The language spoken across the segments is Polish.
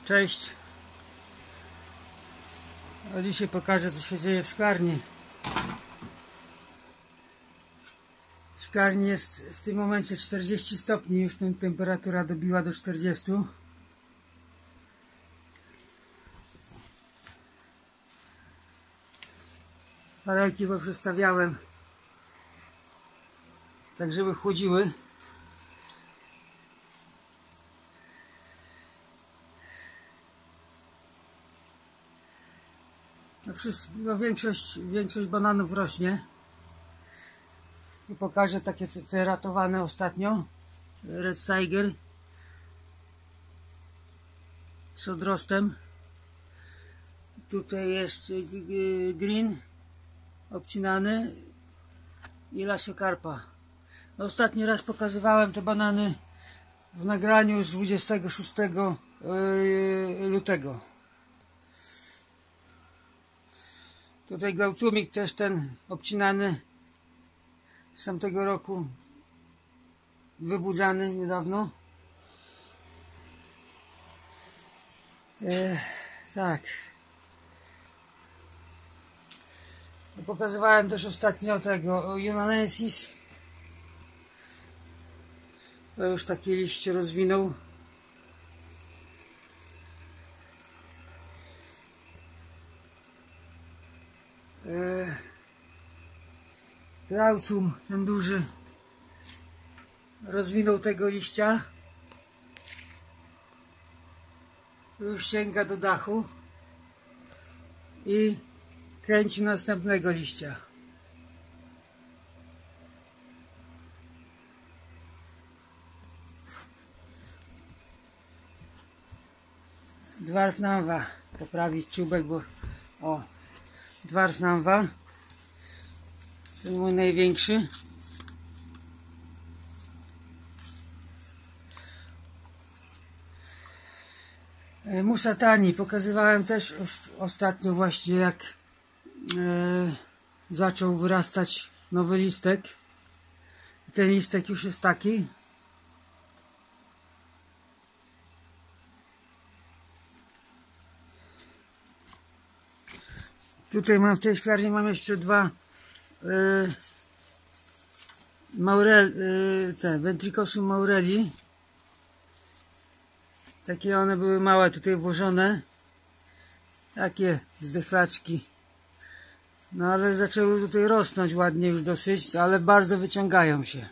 Cześć. A dzisiaj pokażę, co się dzieje w szklarni. W szklarni jest w tym momencie 40 stopni, już temperatura dobiła do 40. Panelki poprzestawiałem tak, żeby chłodziły. Większość bananów rośnie. I pokażę takie te ratowane ostatnio. Red Tiger z odrostem. Tutaj jest green obcinany i Lasiokarpa. Ostatni raz pokazywałem te banany w nagraniu z 26 lutego. Tutaj Glaucumik też ten obcinany z tamtego roku, wybudzany niedawno. Tak. Pokazywałem też ostatnio tego Yunanensis. To już takie liście rozwinął. Glaucum, ten duży, rozwinął tego liścia. Już sięga do dachu i kręci następnego liścia. Dwarf Namwa, poprawić czubek, bo Dwarf Namwa, ten mój największy. Musatani pokazywałem też ostatnio właśnie, jak zaczął wyrastać nowy listek. Ten listek już jest taki. Tutaj mam w tej szklarni jeszcze dwa Ventricosum maureli. Takie one były małe tutaj włożone. Takie zdechlaczki. No ale zaczęły tutaj rosnąć ładnie już dosyć, ale bardzo wyciągają się.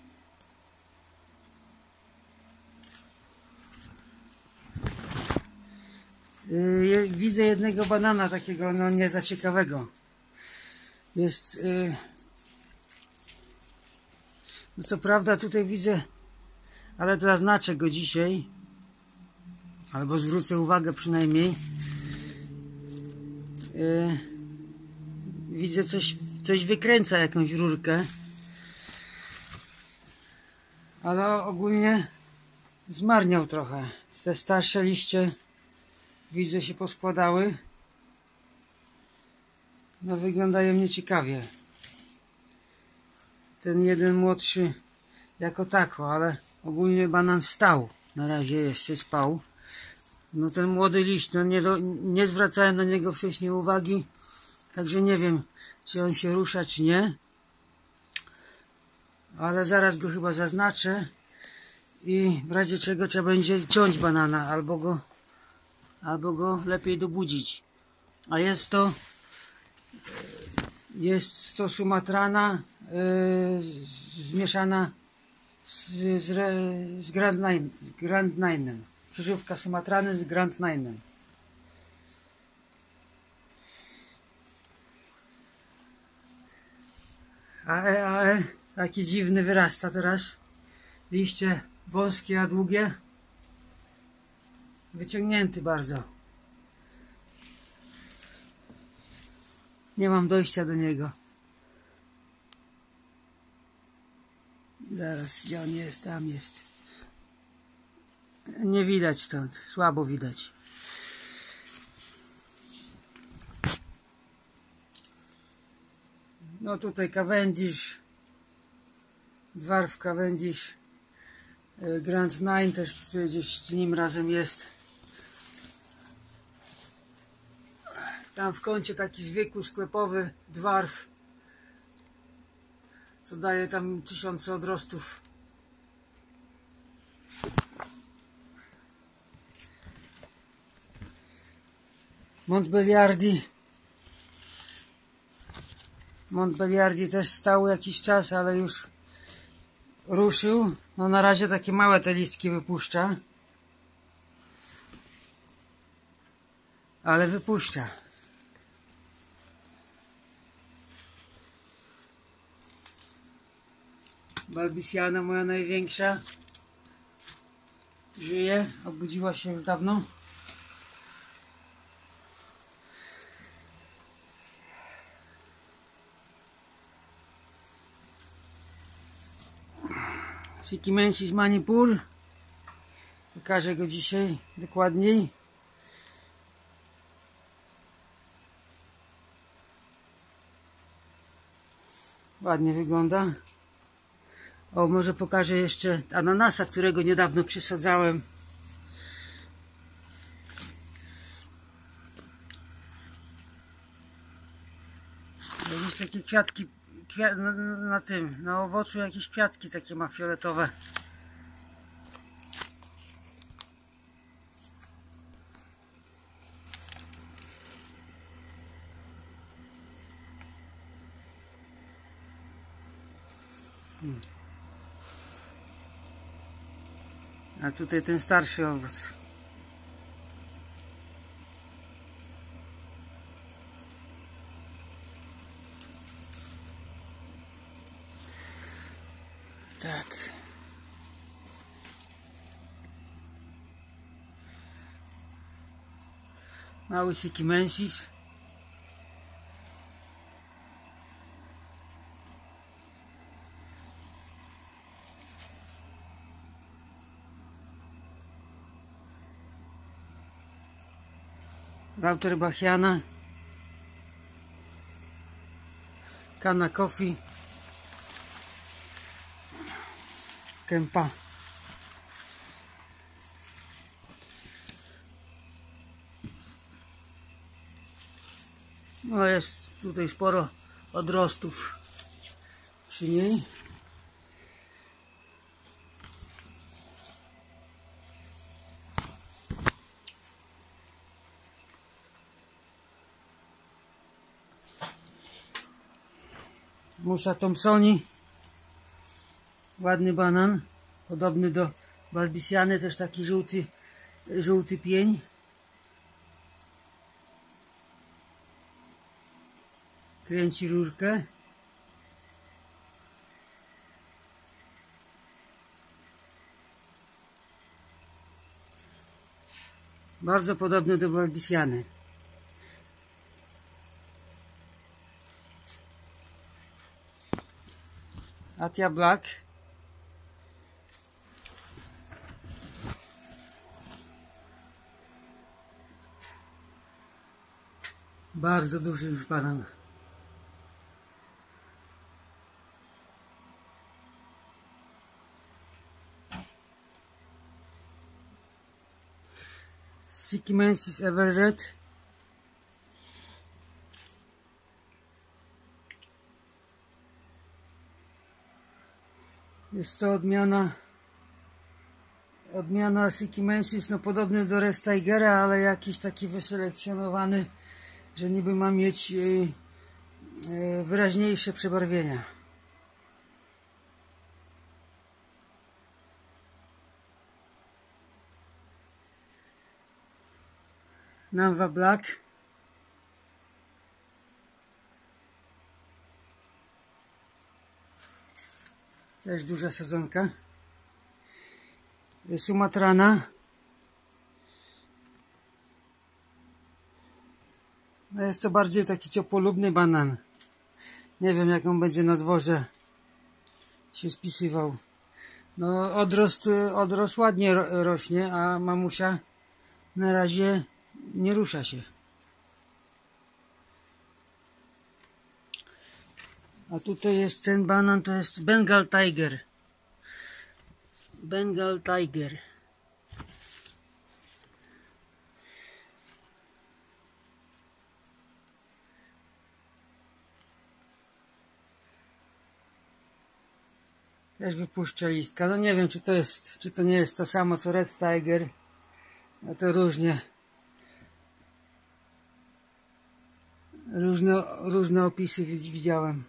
Widzę jednego banana takiego, no nie za ciekawego. Jest... no co prawda tutaj widzę, ale zaznaczę go dzisiaj. Albo zwrócę uwagę przynajmniej. Widzę coś wykręca, jakąś rurkę. Ale ogólnie zmarniał trochę. Te starsze liście widzę się poskładały. No wyglądają nieciekawie. Ten jeden młodszy jako tako, ale ogólnie banan stał. Na razie jeszcze spał. No ten młody liść, no nie zwracałem na niego wcześniej uwagi, także nie wiem, czy on się rusza, czy nie. Ale zaraz go chyba zaznaczę i w razie czego trzeba będzie ciąć banana, albo go lepiej dobudzić. A jest to sumatrana zmieszana z Grand Nine'em. Krzyżówka sumatrany z Grand Nine'em. Taki dziwny wyrasta teraz. Liście wąskie, a długie. Wyciągnięty bardzo. Nie mam dojścia do niego. Zaraz, gdzie on jest? Tam jest. Nie widać stąd, słabo widać. No tutaj Cavendish, Dwarf Cavendish, Grand Nine też tutaj gdzieś z nim razem jest. Tam w kącie taki zwykły sklepowy dwarf, co daje tam 1000 odrostów. Montbeliardi też stał jakiś czas, ale już ruszył. No na razie takie małe te listki wypuszcza. Ale wypuszcza. Balbisiana moja największa żyje, obudziła się już dawno. Sikimensis Manipur. Pokażę go dzisiaj dokładniej. Ładnie wygląda. O, może pokażę jeszcze ananasa, którego niedawno przesadzałem. Jakieś takie kwiatki, na owocu jakieś kwiatki takie ma fioletowe. A tutaj ten starszy owoc. Tak. Mały Sikimensis. Lauterbachiana, Kana Coffee, Kępa. No jest tutaj sporo odrostów przy niej. Musa Thompsoni, ładny banan, podobny do Balbisiany, też taki żółty pień. Kręci rurkę. Bardzo podobny do Balbisiany. Atia Black. Bardzo duży już banan. Sikimensis Everett. Jest to odmiana Sikimensis, no podobny do Restigera, ale jakiś taki wyselekcjonowany, że niby ma mieć wyraźniejsze przebarwienia. Namwa Black. Też duża sadzonka. Sumatrana. No jest to bardziej taki ciepłolubny banan. Nie wiem, jak on będzie na dworze się spisywał. No odrost ładnie rośnie, a mamusia na razie nie rusza się. A tutaj jest ten banan, to jest Bengal Tiger. Bengal Tiger. Też wypuszczę listka. No nie wiem, czy to nie jest to samo co Red Tiger. No to różne opisy widziałem.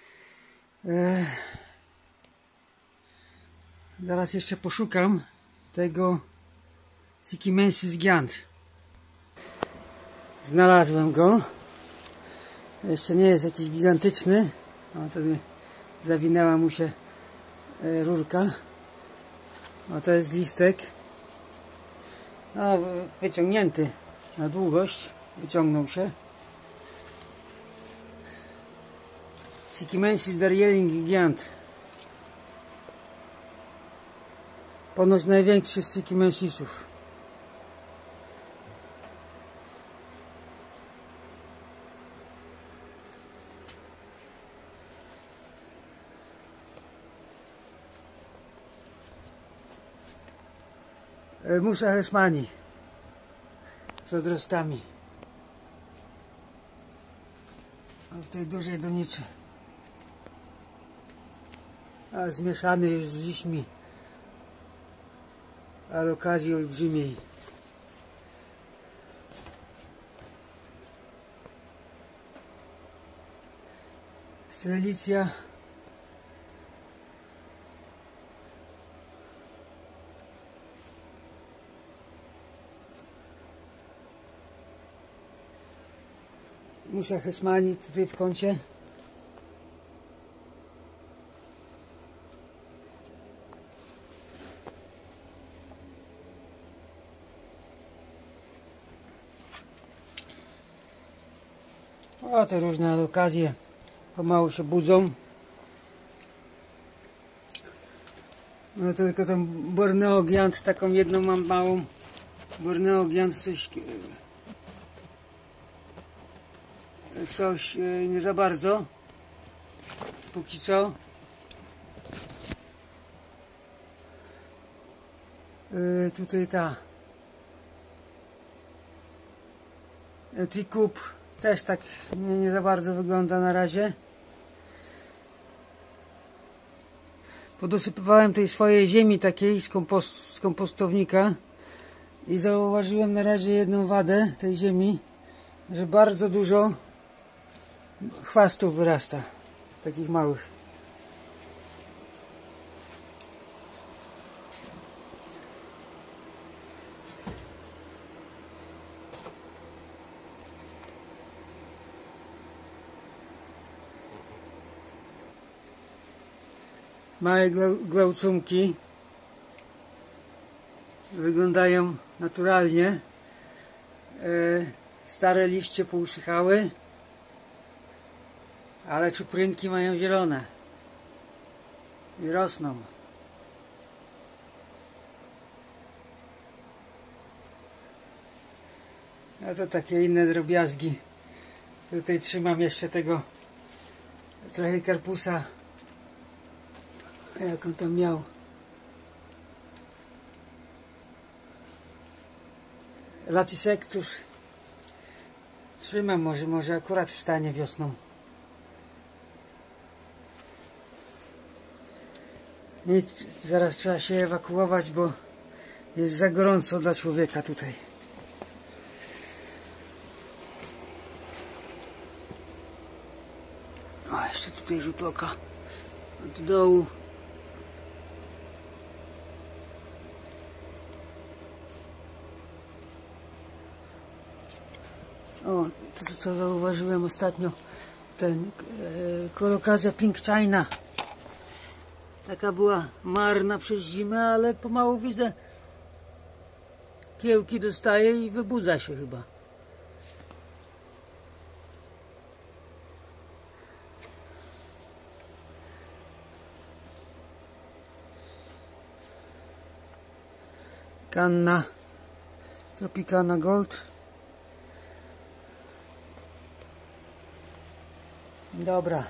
Zaraz jeszcze poszukam tego Sikimensis giant. Znalazłem go. Jeszcze nie jest jakiś gigantyczny. O, to zawinęła mu się rurka. O, to jest listek. No, wyciągnięty na długość. Wyciągnął się. Sikimensis darjeeling giant. Ponoć największy z Sikimensisów. Musa hesmani z odrostami. A w tej dużej donicy. A zmieszany jest z liśćmi. Ale okazji olbrzymiej. Strelicja. Musa hesmani tutaj w kącie. O, te różne okazje pomału się budzą. No tylko tą Borneo giant, taką jedną mam małą. Borneo giant coś nie za bardzo. Póki co. Tutaj ta Teacup też tak nie za bardzo wygląda na razie. Podosypywałem tej swojej ziemi takiej z kompostownika i zauważyłem na razie jedną wadę tej ziemi, że bardzo dużo chwastów wyrasta, takich małych. Małe glaucumki wyglądają naturalnie. Stare liście pousychały, ale czuprynki mają zielone i rosną. A to takie inne drobiazgi. Tutaj trzymam jeszcze tego trochę karpusa. Jak on tam miał? Latisectus. Trzymam, może akurat wstanie wiosną. Nic, zaraz trzeba się ewakuować, bo jest za gorąco dla człowieka tutaj. O, jeszcze tutaj rzut oka od dołu. O, to co zauważyłem ostatnio, ten kolokazja Pink China. Taka była marna przez zimę, ale pomału widzę, kiełki dostaje i wybudza się chyba. Kanna Tropicana Gold. Dobra.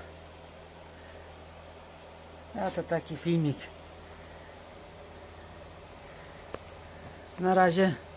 A to taki filmik. Na razie.